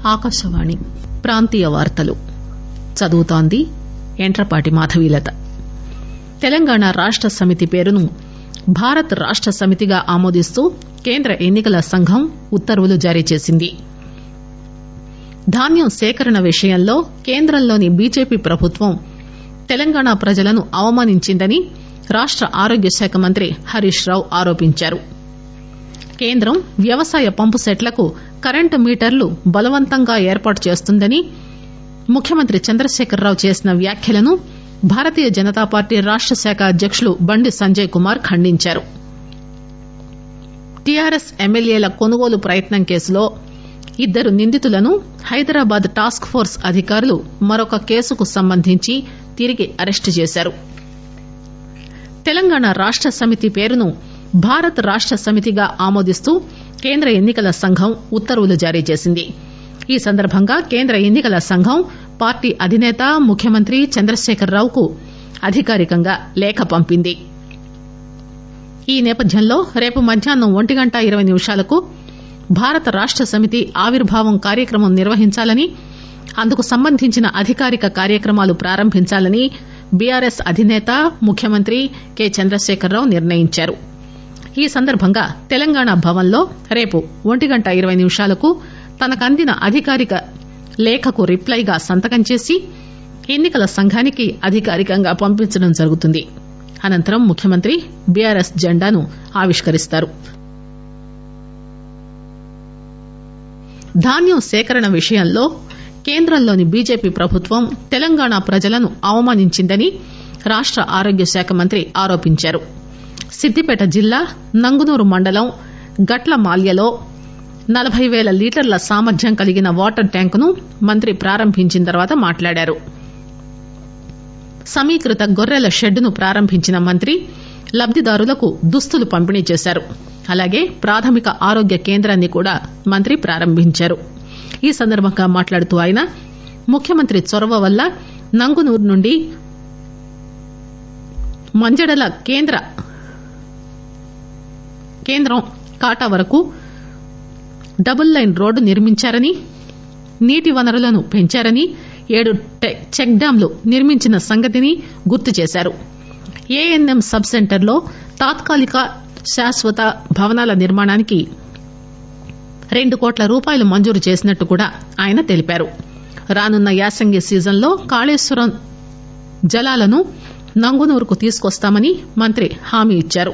ఆకాశవాణి ప్రాంతీయ వార్తలు చదువుతోంది ఎంట్రపాటి మాధవీలత. తెలంగాణ రాష్ట సమితి పేరును భారత్ రాష్ట సమితిగా ఆమోదిస్తూ కేంద్ర ఎన్నికల సంఘం ఉత్తర్వులు జారీ చేసింది. ధాన్యం సేకరణ విషయంలో కేంద్రంలోని బీజేపీ ప్రభుత్వం తెలంగాణ ప్రజలను అవమానించిందని రాష్ట ఆరోగ్య శాఖ మంత్రి హరీష్ రావు ఆరోపించారు. కేంద్రం వ్యవసాయ పంపు సెట్లకు కరెంటు మీటర్లు బలవంతంగా ఏర్పాటు చేస్తుందని ముఖ్యమంత్రి చంద్రశేఖరరావు చేసిన వ్యాఖ్యలను భారతీయ జనతా పార్టీ రాష్ట శాఖ అధ్యకులు బండి సంజయ్ కుమార్ ఖండించారు. టీఆర్ఎస్ ఎమ్మెల్యేల కొనుగోలు ప్రయత్నం కేసులో 2 నిందితులను హైదరాబాద్ టాస్క్ ఫోర్స్ అధికారులు మరొక కేసుకు సంబంధించి తిరిగి అరెస్టు చేశారు. తెలంగాణ రాష్ట సమితి పేరును భారత్ రాష్ట సమితిగా ఆమోదిస్తూ కేంద్ర ఎన్నికల సంఘం ఉత్తర్వులు జారీ చేసింది. ఈ సందర్భంగా కేంద్ర ఎన్నికల సంఘం పార్టీ అధినేత ముఖ్యమంత్రి చంద్రశేఖరరావుకు అధికారికంగా లేఖ పంపింది. ఈ నేపథ్యంలో రేపు మధ్యాహ్నం 1:20 భారత రాష్ట సమితి ఆవిర్భావం కార్యక్రమం నిర్వహించాలని, అందుకు సంబంధించిన అధికారిక కార్యక్రమాలు ప్రారంభించాలని బీఆర్ఎస్ అధినేత ముఖ్యమంత్రి కె చంద్రశేఖరరావు నిర్ణయించారు. ఈ సందర్భంగా తెలంగాణ భవన్లో రేపు 1:20 తనకందిన అధికారిక లేఖకు రిప్లైగా సంతకం చేసి ఎన్నికల సంఘానికి అధికారికంగా పంపించడం జరుగుతుంది. అనంతరం ముఖ్యమంత్రి బీఆర్ఎస్ జెండాను ఆవిష్కరిస్తారు. ధాన్యం సేకరణ విషయంలో కేంద్రంలోని బీజేపీ ప్రభుత్వం తెలంగాణ ప్రజలను అవమానించిందని రాష్ట ఆరోగ్య శాఖ మంత్రి ఆరోపించారు. సిద్దిపేట జిల్లా నంగునూరు మండలం గట్లమాల్యలో 40,000 లీటర్ల సామర్థ్యం కలిగిన వాటర్ ట్యాంకును మంత్రి ప్రారంభించిన తర్వాత మాట్లాడారు. సమీకృత గొర్రెల షెడ్డును ప్రారంభించిన మంత్రి లబ్దిదారులకు దుస్తులు పంపిణీ చేశారు. అలాగే ప్రాథమిక ఆరోగ్య కేంద్రాన్ని కూడా మంత్రి ప్రారంభించారు. ఈ సందర్భంగా మాట్లాడుతూ ఆయన ముఖ్యమంత్రి చొరవ వల్ల నంగునూరు నుండి మంజడల కేంద్రం కాటా వరకు డబుల్ లైన్ రోడ్డు నిర్మించారని, నీటి వనరులను పెంచారని, 7 చెక్ డ్యాంలు నిర్మించిన సంగతిని గుర్తు చేశారు. ఏఎన్ఎం సబ్ సెంటర్లో తాత్కాలిక శాశ్వత భవనాల నిర్మాణానికి 2 కోట్ల రూపాయలు మంజూరు చేసినట్టు కూడా ఆయన తెలిపారు. రానున్న యాసంగి సీజన్లో కాళేశ్వరం జలాలను నంగునూరుకు తీసుకొస్తామని మంత్రి హామీ ఇచ్చారు.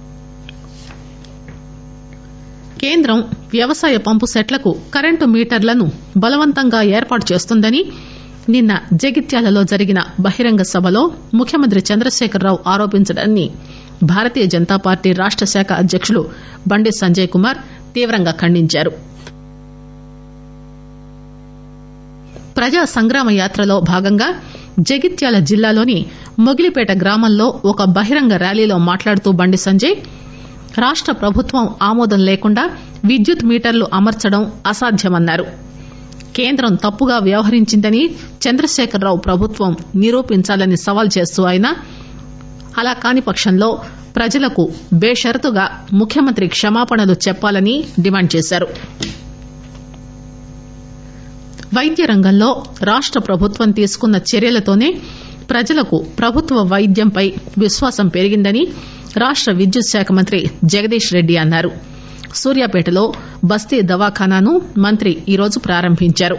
కేంద్రం వ్యవసాయ పంపు సెట్లకు కరెంటు మీటర్లను బలవంతంగా ఏర్పాటు చేస్తుందని నిన్న జగిత్యాలలో జరిగిన బహిరంగ సభలో ముఖ్యమంత్రి చంద్రశేఖరరావు ఆరోపించడాన్ని భారతీయ జనతా పార్టీ రాష్ట శాఖ అధ్యకులు బండి సంజయ్ కుమార్ తీవ్రంగా ఖండించారు. ప్రజా సంగ్రామ యాత్రలో భాగంగా జగిత్యాల జిల్లాలోని మొగిలిపేట గ్రామంలో ఒక బహిరంగ ర్యాలీలో మాట్లాడుతూ బండి సంజయ్ రాష్ట ప్రభుత్వం ఆమోదం లేకుండా విద్యుత్ మీటర్లు అమర్చడం అసాధ్యమన్నారు. కేంద్రం తప్పుగా వ్యవహరించిందని చంద్రశేఖరరావు ప్రభుత్వం నిరూపించాలని సవాల్ చేస్తూ ఆయన అలా కాని పక్షంలో ప్రజలకు బేషరతుగా ముఖ్యమంత్రి క్షమాపణలు చెప్పాలని డిమాండ్ చేశారు. వైద్య రంగంలో రాష్ట ప్రభుత్వం తీసుకున్న చర్యలతోనే ప్రజలకు ప్రభుత్వ వైద్యంపై విశ్వాసం పెరిగిందని రాష్ట విద్యుత్ శాఖ మంత్రి జగదీష్ రెడ్డి అన్నారు. సూర్యాపేటలో బస్తీ దవాఖానాను మంత్రి ఈరోజు ప్రారంభించారు.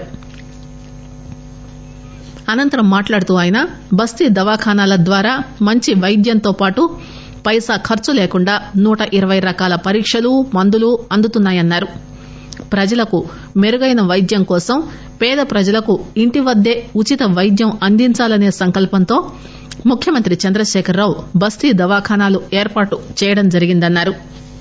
అనంతరం మాట్లాడుతూ ఆయన బస్తీ దవాఖానాల ద్వారా మంచి వైద్యంతో పాటు పైసా ఖర్చు లేకుండా 120 రకాల పరీక్షలు, మందులు అందుతున్నాయన్నారు. ప్రజలకు మెరుగైన వైద్యం కోసం పేద ప్రజలకు ఇంటి వద్దే ఉచిత వైద్యం అందించాలనే సంకల్పంతో ముఖ్యమంత్రి చంద్రశేఖరరావు బస్తీ దవాఖానాలు ఏర్పాటు చేయడం జరిగిందన్నారు.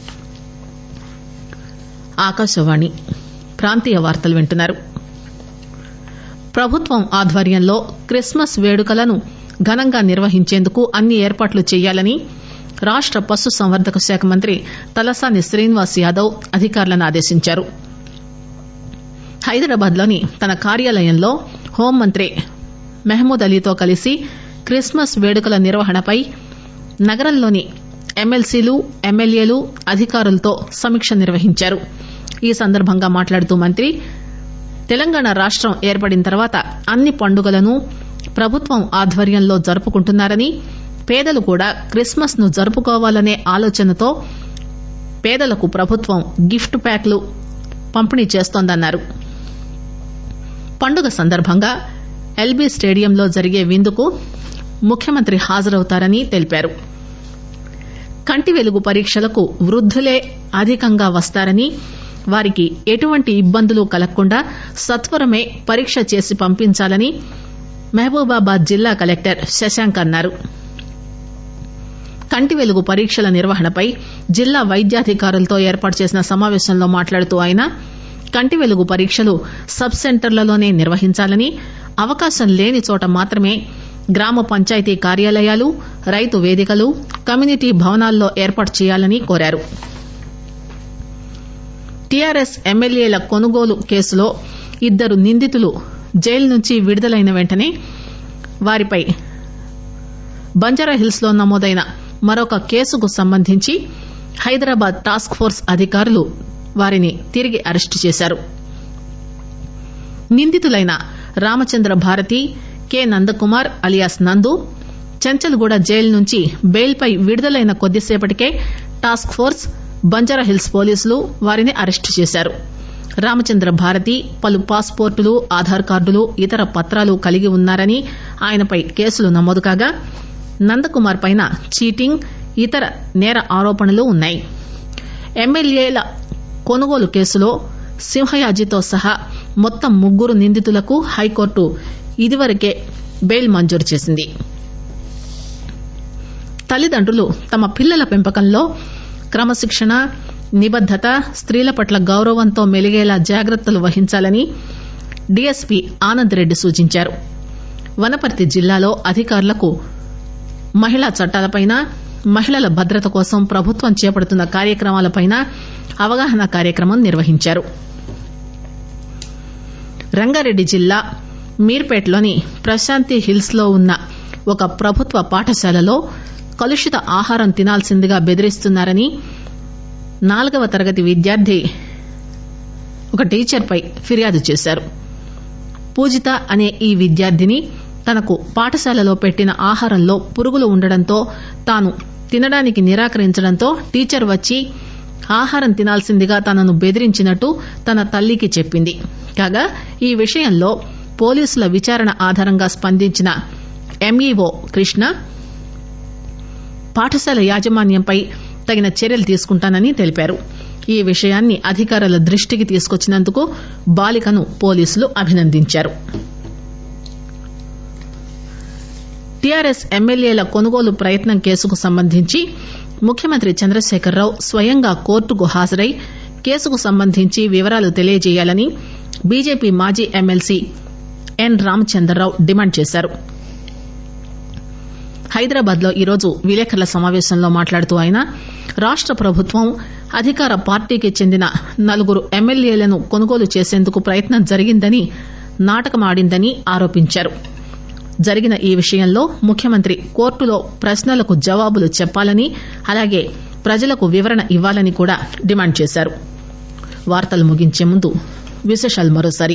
ఆకాశవాణి ప్రాంతీయ వార్తలు వింటున్నారు. ప్రభుత్వం ఆధ్వర్యంలో క్రిస్మస్ వేడుకలను ఘనంగా నిర్వహించేందుకు అన్ని ఏర్పాట్లు చేయాలని రాష్ట పశు సంవర్ధక శాఖ మంత్రి తలసాని శ్రీనివాస్ యాదవ్ అధికారులను ఆదేశించారు. హైదరాబాద్ లోని తన కార్యాలయంలో హోంమంత్రి మహమూద్ అలీతో కలిసి క్రిస్మస్ వేడుకల నిర్వహణపై నగరంలోని ఎమ్మెల్సీలు, ఎమ్మెల్యేలు, అధికారులతో సమీక్ష నిర్వహించారు. ఈ సందర్భంగా మాట్లాడుతూ మంత్రి తెలంగాణ రాష్టం ఏర్పడిన తర్వాత అన్ని పండుగలను ప్రభుత్వం ఆధ్వర్యంలో జరుపుకుంటున్నారని, పేదలు కూడా క్రిస్మస్ ను జరుపుకోవాలనే ఆలోచనతో పేదలకు ప్రభుత్వం గిఫ్ట్ ప్యాక్లు పంపిణీ చేస్తోందన్నారు. పండుగ సందర్భంగా ఎల్బీ స్టేడియంలో జరిగే విందుకు ముఖ్యమంత్రి హాజరవుతారని తెలిపారు. కంటి వెలుగు పరీక్షలకు వృద్ధులే అధికంగా వస్తారని, వారికి ఎటువంటి ఇబ్బందులు కలగకుండా సత్వరమే పరీక్ష చేసి పంపించాలని మహబూబాబాద్ జిల్లా కలెక్టర్ శశాంక్ అన్నారు. కంటి వెలుగు పరీక్షల నిర్వహణపై జిల్లా వైద్యాధికారులతో ఏర్పాటు చేసిన సమావేశంలో మాట్లాడుతూ ఆయన కంటి వెలుగు పరీక్షలు సబ్ సెంటర్లలోనే నిర్వహించాలని, అవకాశం లేని చోట మాత్రమే గ్రామ పంచాయతీ కార్యాలయాలు, రైతు వేదికలు, కమ్యూనిటీ భవనాల్లో ఏర్పాటు చేయాలని కోరారు. టీఆర్ఎస్ ఎమ్మెల్యేల కొనుగోలు కేసులో 2 నిందితులు జైలు నుంచి విడుదలైన వెంటనే వారిపై బంజారాహిల్స్ లో నమోదైన మరొక కేసుకు సంబంధించి హైదరాబాద్ టాస్క్ ఫోర్స్ అధికారులు వారిని తిరిగి అరెస్టు చేశారు. నిందితులైన Ramachandra Bharati, K Nandakumar alias Nandu Chanchalguda jail నుంచి బెయిల్పై విడుదలైన కొద్దిసేపటికే టాస్క్ ఫోర్స్, బంజారాహిల్స్ పోలీసులు వారిని అరెస్టు చేశారు. రామచంద్ర భారతి పలు పాస్పోర్టులు, ఆధార్ కార్డులు, ఇతర పత్రాలు కలిగి ఉన్నారని ఆయనపై కేసులు నమోదు కాగా, నందకుమార్ పైన చీటింగ్, ఇతర నేర ఆరోపణలు ఉన్నాయి. ఎమ్మెల్యేల కొనుగోలు కేసులో సింహయాజితో సహా మొత్తం 3 నిందితులకు హైకోర్టు ఇదివరకే బెయిల్ మంజూరు చేసింది. తల్లిదండ్రులు తమ పిల్లల పెంపకంలో క్రమశిక్షణ, నిబద్దత, స్త్రీల పట్ల గౌరవంతో మెలిగేలా జాగ్రత్తలు వహించాలని డీఎస్పీ ఆనంద్ రెడ్డి సూచించారు. వనపర్తి జిల్లాలో అధికారులకు మహిళా చట్టాలపైన, మహిళల భద్రత కోసం ప్రభుత్వం చేపడుతున్న కార్యక్రమాలపైన అవగాహన కార్యక్రమం నిర్వహించారు. రంగారెడ్డి జిల్లా మీర్పేట్లోని ప్రశాంతి హిల్స్ లో ఉన్న ఒక ప్రభుత్వ పాఠశాలలో కలుషిత ఆహారం తినాల్సిందిగా బెదిరిస్తున్నారని 4వ తరగతి విద్యార్థి ఒక టీచర్పై ఫిర్యాదు చేశారు. పూజిత అనే ఈ విద్యార్థిని తనకు పాఠశాలలో పెట్టిన ఆహారంలో పురుగులు ఉండడంతో తాను తినడానికి నిరాకరించడంతో టీచర్ వచ్చి ఆహారం తినాల్సిందిగా తనను బెదిరించినట్టు తన తల్లికి చెప్పింది. కాగా ఈ విషయంలో పోలీసుల విచారణ ఆధారంగా స్పందించిన ఎంఈఓ కృష్ణ పాఠశాల యాజమాన్యంపై తగిన చర్యలు తీసుకుంటానని తెలిపారు. ఈ విషయాన్ని అధికారుల దృష్టికి తీసుకొచ్చినందుకు బాలికను పోలీసులు అభినందించారు. టీఆర్ఎస్ ఎమ్మెల్యేల కొనుగోలు ప్రయత్నం కేసుకు సంబంధించి ముఖ్యమంత్రి చంద్రశేఖరరావు స్వయంగా కోర్టుకు హాజరై కేసుకు సంబంధించి వివరాలు తెలియజేయాలని బీజేపీ మాజీ ఎమ్మెల్సీ ఎన్ రామచంద్రరావు డిమాండ్ చేశారు. హైదరాబాద్ లో ఈరోజు విలేకరుల సమావేశంలో మాట్లాడుతూ ఆయన రాష్ట ప్రభుత్వం అధికార పార్టీకి చెందిన 4 ఎమ్మెల్యేలను కొనుగోలు చేసేందుకు ప్రయత్నం జరిగిందని, నాటకమాడిందని ఆరోపించారు. జరిగిన ఈ విషయంలో ముఖ్యమంత్రి కోర్టులో ప్రశ్నలకు జవాబులు చెప్పాలని, అలాగే ప్రజలకు వివరణ ఇవ్వాలని కూడా డిమాండ్ చేశారు. వార్తలు ముగించే ముందు విశేషాలు మరోసారి.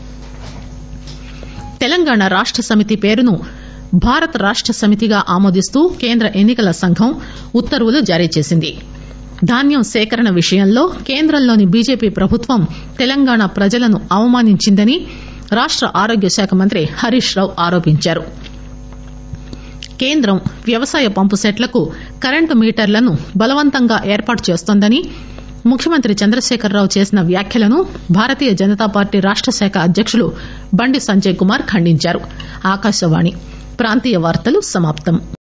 తెలంగాణ రాష్ట సమితి పేరును భారత రాష్ట సమితిగా ఆమోదిస్తూ కేంద్ర ఎన్నికల సంఘం ఉత్తర్వులు జారీ చేసింది. ధాన్యం సేకరణ విషయంలో కేంద్రంలోని బీజేపీ ప్రభుత్వం తెలంగాణ ప్రజలను అవమానించిందని రాష్ట ఆరోగ్య శాఖ మంత్రి హరీష్ రావు ఆరోపించారు. కేంద్రం వ్యవసాయ పంపు సెట్లకు కరెంటు మీటర్లను బలవంతంగా ఏర్పాటు చేస్తోందని ముఖ్యమంత్రి చంద్రశేఖరరావు చేసిన వ్యాఖ్యలను భారతీయ జనతా పార్టీ రాష్ట శాఖ అధ్యక్షులు బండి సంజయ్ కుమార్ ఖండించారు. ఆకాశవాణి ప్రాంతీయ వార్తలు సమాప్తం.